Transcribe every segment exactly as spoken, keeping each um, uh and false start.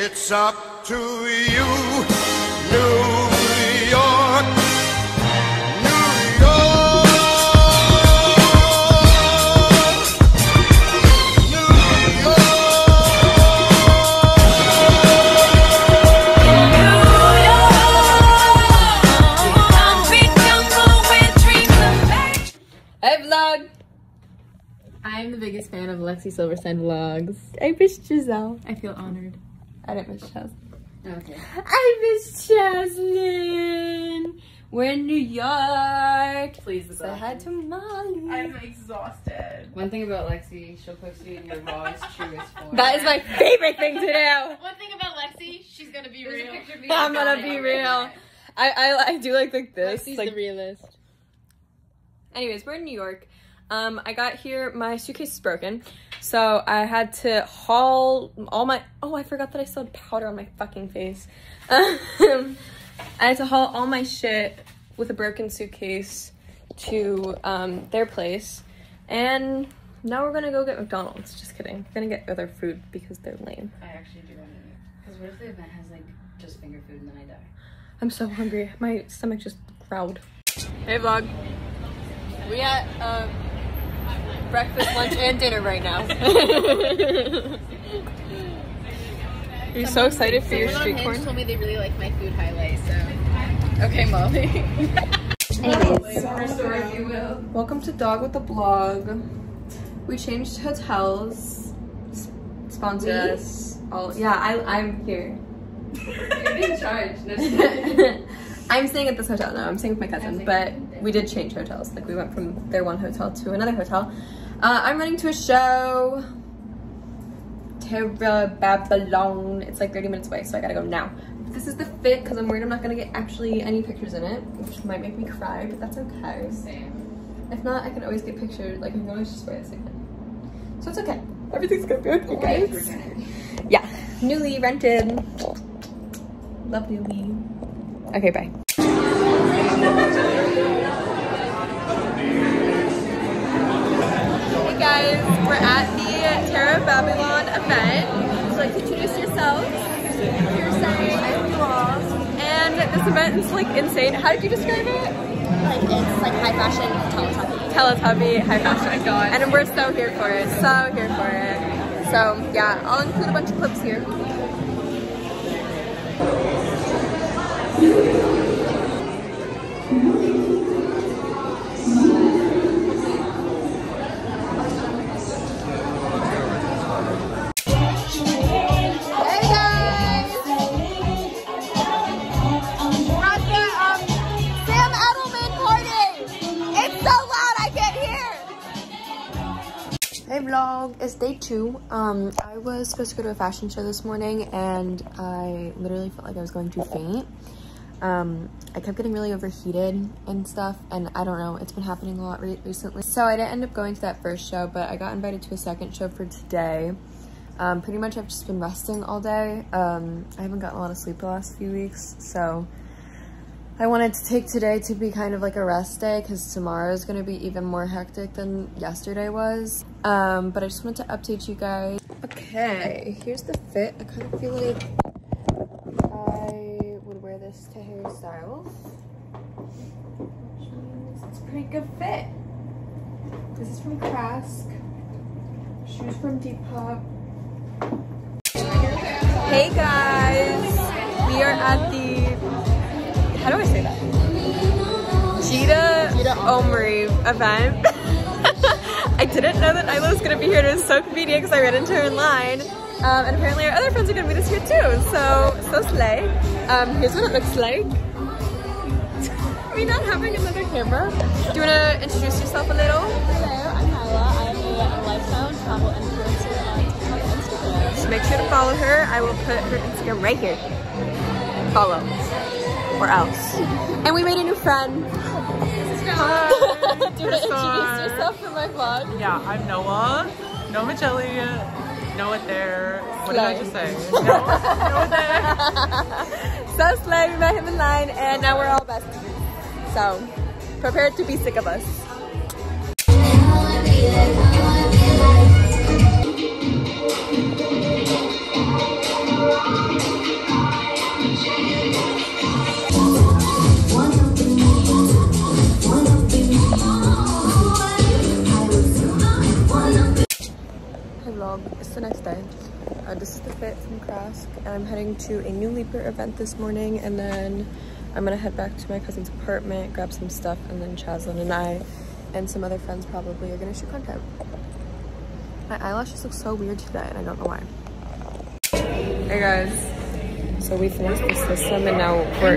It's up to you, New York, New York, New York. Hey vlog! I'm the biggest fan of Lexy Silverstein vlogs. I miss Giselle. I feel honored. I didn't miss Jasmine. Okay. I miss Jasmine! We're in New York! Please, say hi to Molly. I'm exhausted. One thing about Lexy, she'll post you in your rawest, truest form. That is my favorite thing to do! One thing about Lexy, she's gonna be There's real. a picture of me I'm gonna be real. I, I, I do like, like this. Lexy's like, the realist. Anyways, we're in New York. Um, I got here, my suitcase is broken, so I had to haul all my, oh, I forgot that I still had powder on my fucking face. Um, I had to haul all my shit with a broken suitcase to um, their place, and now we're gonna go get McDonald's. Just kidding. We're gonna get other food because they're lame. I actually do want to eat. Because what if the event has like just finger food and then I die? I'm so hungry. My stomach just growled. Hey vlog. We at um, breakfast, lunch, and dinner right now. You're so excited for your street corn? Told me they really like my food highlights, so okay, Molly. Anyways, welcome to Dog with the Blog. We changed hotels. S sponsor us. All yeah, I I'm here. You're in charge. I'm staying at this hotel now. I'm staying with my cousin, but we did change hotels. Like we went from their one hotel to another hotel. Uh, I'm running to a show. Terra Babylon. It's like thirty minutes away, so I gotta go now. This is the fit because I'm worried I'm not gonna get actually any pictures in it, which might make me cry, but that's okay. Same. If not, I can always get pictures. Like I can always just wear this again. So it's okay. Everything's gonna be okay, guys. Yeah, newly rented. Love newly. Okay, bye. Hey guys, we're at the Terra Babylon event. So like introduce yourselves. Hearsay and you all. And this event is like insane. How did you describe it? Like it's like high fashion Teletubby. Teletubby, high fashion. Oh my god. And we're so here for it. So here for it. So yeah, I'll include a bunch of clips here. Hey vlog, it's day two. Um, I was supposed to go to a fashion show this morning and I literally felt like I was going to faint. Um, I kept getting really overheated and stuff, and I don't know, it's been happening a lot re recently. So I didn't end up going to that first show, but I got invited to a second show for today. Um, pretty much I've just been resting all day. Um, I haven't gotten a lot of sleep the last few weeks, so I wanted to take today to be kind of like a rest day because tomorrow is going to be even more hectic than yesterday was. Um, but I just wanted to update you guys. Okay, here's the fit. I kind of feel like I would wear this to hairstyles. It's a pretty good fit. This is from Crask. Shoes from Depop. Hey guys, we are at the, how do I say that? Gita Omri event. I didn't know that Nyla was gonna be here, and it was so convenient because I ran into her in line. Um, and apparently our other friends are gonna meet us here too, so, so slay. Um, here's what it looks like. Are we not having another camera? Do you wanna introduce yourself a little? Hello, I'm Nyla. I'm a lifestyle and travel influencer on TikTok and Instagram. So make sure to follow her. I will put her Instagram right here. Follow. Or else. And we made a new friend. Hi. Do you want to introduce yourself for my vlog? Yeah, I'm Noah. Noah Jelly. Noah there. What did I just say? Noah, Noah there. So slay, we met him in line and now we're all besties. So, prepare to be sick of us. from Krask. I'm heading to a New Leaper event this morning, and then I'm gonna head back to my cousin's apartment, grab some stuff, and then Chaslin and I and some other friends probably are gonna shoot content. My eyelashes look so weird today, and I don't know why. Hey guys, so we finished the system, and now we're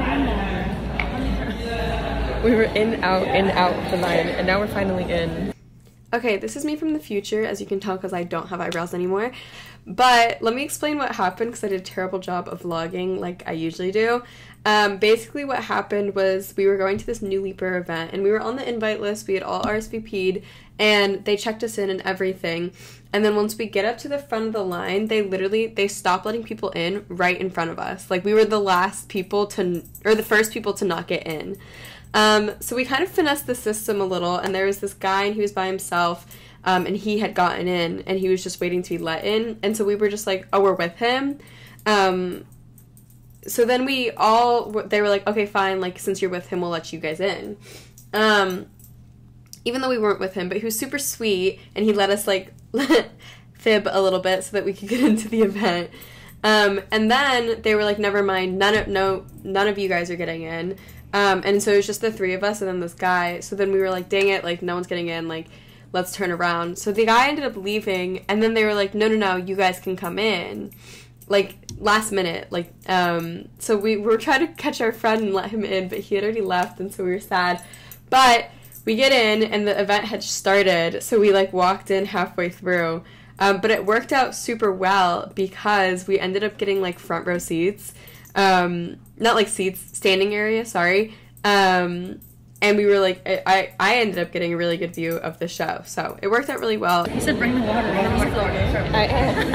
we were in, out, in, out of the line, and now we're finally in. Okay, this is me from the future, as you can tell because I don't have eyebrows anymore. But let me explain what happened because I did a terrible job of vlogging like I usually do. Um, basically what happened was we were going to this New Leaper event, and we were on the invite list. We had all R S V P'd, and they checked us in and everything. And then once we get up to the front of the line, they literally, they stopped letting people in right in front of us. Like, we were the last people to, or the first people to not get in. Um, so we kind of finessed the system a little, and there was this guy, and he was by himself, um, and he had gotten in, and he was just waiting to be let in, and so we were just like, oh, we're with him. Um, so then we all, they were like, okay, fine, like, since you're with him, we'll let you guys in. Um, even though we weren't with him, but he was super sweet, and he let us, like, fib a little bit so that we could get into the event. Um, and then they were like, never mind, none of, no, none of you guys are getting in. Um, and so it was just the three of us and then this guy. So then we were like, dang it, like, no one's getting in, like, let's turn around. So the guy ended up leaving, and then they were like, no, no, no, you guys can come in. Like, last minute. Like, um, so we were trying to catch our friend and let him in, but he had already left, and so we were sad. But we get in, and the event had started, so we, like, walked in halfway through. Um, but it worked out super well because we ended up getting, like, front row seats. Um, not like seats, standing area, sorry. Um, and we were like, I, I ended up getting a really good view of the show. So it worked out really well. You said bring the water. I am.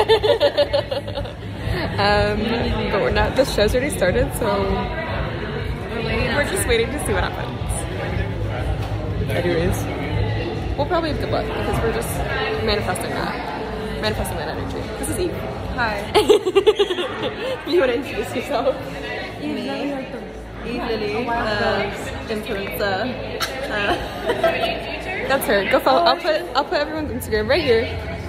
um, but we're not, the show's already started, so We're waiting. we're just waiting to see what happens. Anyways, we'll probably have good luck because we're just manifesting that. Manifesting that energy. This is Eve. Hi. You want to introduce yourself? Me, Eve Lily, uh, influencer. Uh, That's her. Go follow. I'll put I'll put everyone's Instagram right here.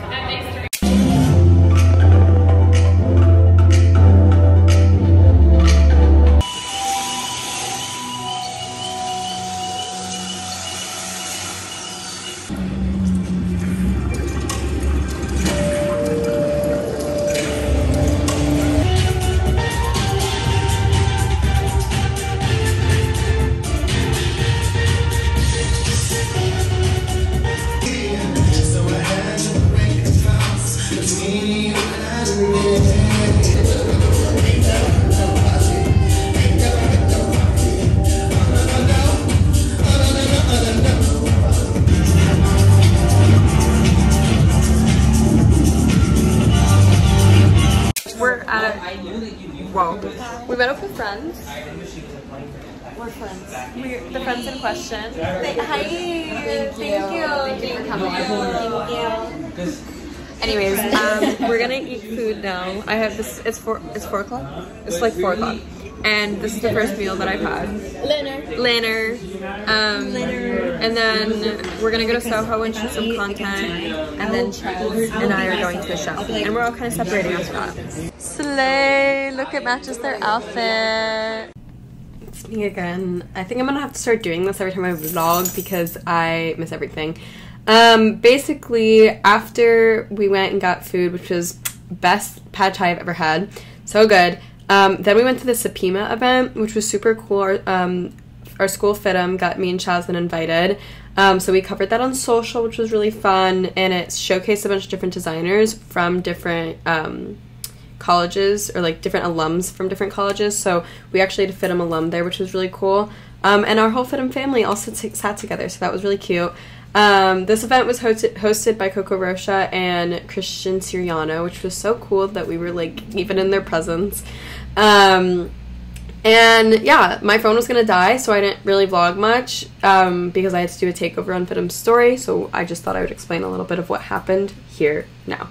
We're at, whoa, we met up with friends. We're friends. We're the friends in question. Say hi. Thank you. Thank you. Thank you for coming. Thank you. Anyways, um, we're gonna eat food now. I have this, it's four, it's four o'clock? It's like four o'clock. And this is the first meal that I've had. Leonard. Leonard. Um, Leonard. And then we're gonna go to Soho and shoot some content. And then Chaz and I are going to a show. And we're all kind of separating after that. Slay! Look, it matches their outfit. It's me again. I think I'm gonna have to start doing this every time I vlog because I miss everything. Um, basically, after we went and got food, which was best pad thai I've ever had. So good. Um, then we went to the Sapima event, which was super cool. Our, um, our school F I T M got me and Chaslin invited. Um, so we covered that on social, which was really fun. And it showcased a bunch of different designers from different um, colleges, or like different alums from different colleges. So we actually had a F I T M alum there, which was really cool. Um, and our whole F I T M family all sat, sat together, so that was really cute. Um, this event was hosted, hosted by Coco Rocha and Christian Siriano, which was so cool that we were like even in their presence. Um, and yeah, my phone was gonna die, so I didn't really vlog much um, because I had to do a takeover on F I T M's story, so I just thought I would explain a little bit of what happened here now.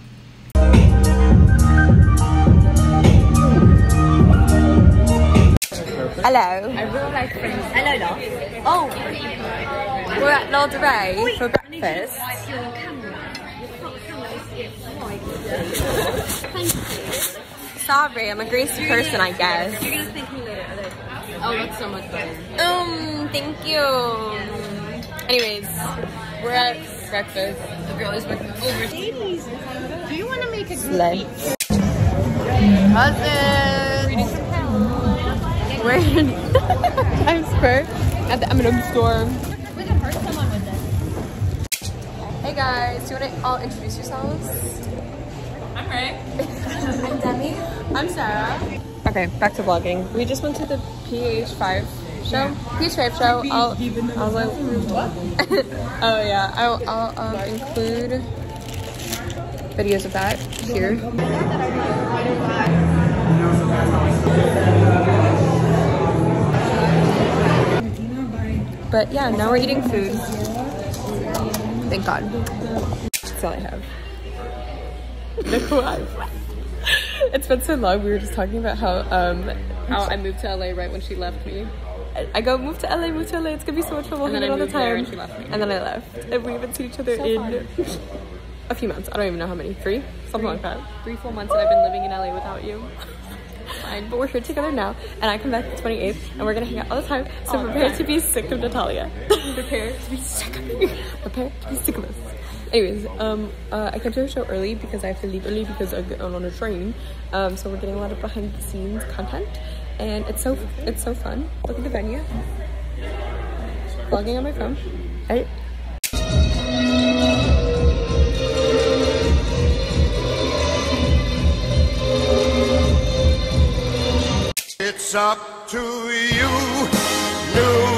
Hello. I really like friends. Hello, love. Oh, we're at Lord Ray for breakfast. Sorry, I'm a greasy person, I guess. You're gonna thank me later. Oh, that's so much better. Um, thank you. Anyways, we're at breakfast. The girl is with over. Ladies, do you want to make a Slay. cousin? We're in Times Square at the M and M store. We can hurt someone with this. Hey guys, do you want to all introduce yourselves? I'm Ray. I'm Demi. I'm Sarah. Okay, back to vlogging. We just went to the P H five show. P H five show. I'll, I'll like, what? Oh yeah, I'll, I'll um, include videos of that here. But yeah, now we're eating food. Thank God. That's all I have. It's been so long. We were just talking about how um how I moved to L A right when she left me. I, I go move to L A, move to L A. It's gonna be so much fun. We'll hang out all the time. And she left me. And then I left, and we haven't seen each other So in a few months. I don't even know how many. Three, something like that. Three full months that I've been living in L A without you. Fine, but we're here together now, and I come back the twenty-eighth, and we're gonna hang out all the time. So All prepare the to be sick of Natalia. Prepare to be sick of me. Prepare to be sick of us. Anyways, um, uh, I came to the show early because I have to leave early because I get on a train. Um, so we're getting a lot of behind the scenes content, and it's so it's so fun. Look at the venue. Vlogging on my phone. Right? It's up to you, New